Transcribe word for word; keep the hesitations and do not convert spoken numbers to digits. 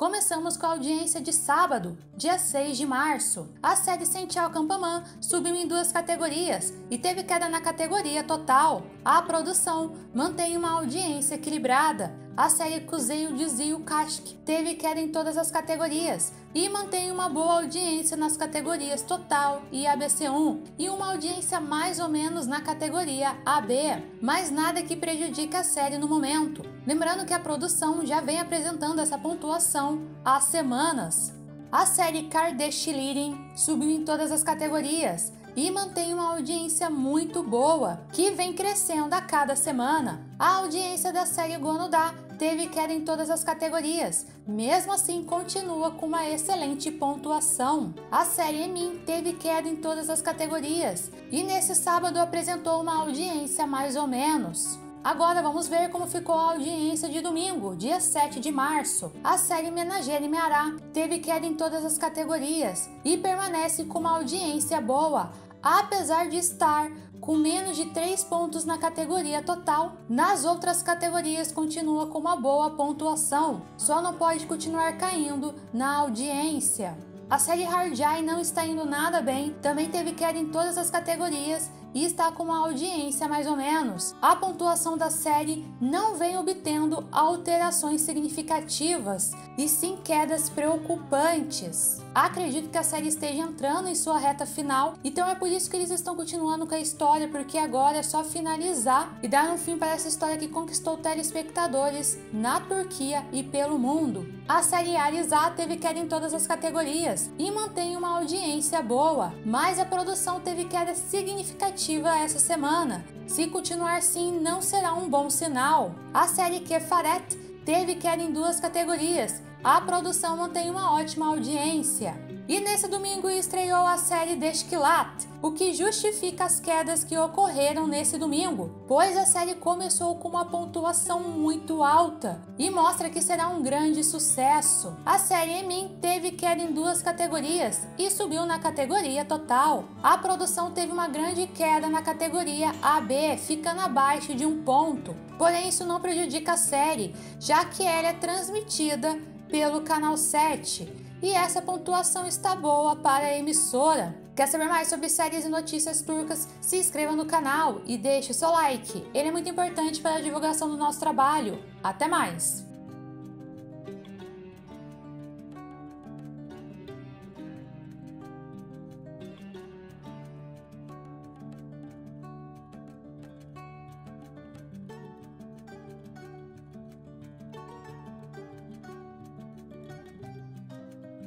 Começamos com a audiência de sábado, dia seis de março. A série Sentia Kampaman subiu em duas categorias e teve queda na categoria total. A produção mantém uma audiência equilibrada. A série Kuseio Jiziu Kashki teve queda em todas as categorias e mantém uma boa audiência nas categorias Total e A B C um e uma audiência mais ou menos na categoria A B, mas nada que prejudique a série no momento. Lembrando que a produção já vem apresentando essa pontuação há semanas. A série Kardashian subiu em todas as categorias e mantém uma audiência muito boa, que vem crescendo a cada semana. A audiência da série Gonoda teve queda em todas as categorias, mesmo assim continua com uma excelente pontuação. A série Emin teve queda em todas as categorias e nesse sábado apresentou uma audiência mais ou menos. Agora vamos ver como ficou a audiência de domingo, dia sete de março. A série Menagere Meara teve queda em todas as categorias e permanece com uma audiência boa, apesar de estar com menos de três pontos na categoria total. Nas outras categorias continua com uma boa pontuação, só não pode continuar caindo na audiência. A série Hardjai não está indo nada bem, também teve queda em todas as categorias e está com uma audiência mais ou menos. A pontuação da série não vem obtendo alterações significativas e sim quedas preocupantes. Acredito que a série esteja entrando em sua reta final, então é por isso que eles estão continuando com a história, porque agora é só finalizar e dar um fim para essa história que conquistou telespectadores na Turquia e pelo mundo. A série Arisa teve queda em todas as categorias e mantém uma audiência boa, mas a produção teve queda significativa essa semana. Se continuar assim, não será um bom sinal. A série Kefaret teve queda em duas categorias. A produção mantém uma ótima audiência. E nesse domingo estreou a série Deshkilat, o que justifica as quedas que ocorreram nesse domingo, pois a série começou com uma pontuação muito alta e mostra que será um grande sucesso. A série Emin teve queda em duas categorias e subiu na categoria total. A produção teve uma grande queda na categoria A B, ficando abaixo de um ponto. Porém, isso não prejudica a série, já que ela é transmitida pelo canal sete. E essa pontuação está boa para a emissora. Quer saber mais sobre séries e notícias turcas? Se inscreva no canal e deixe o seu like. Ele é muito importante para a divulgação do nosso trabalho. Até mais!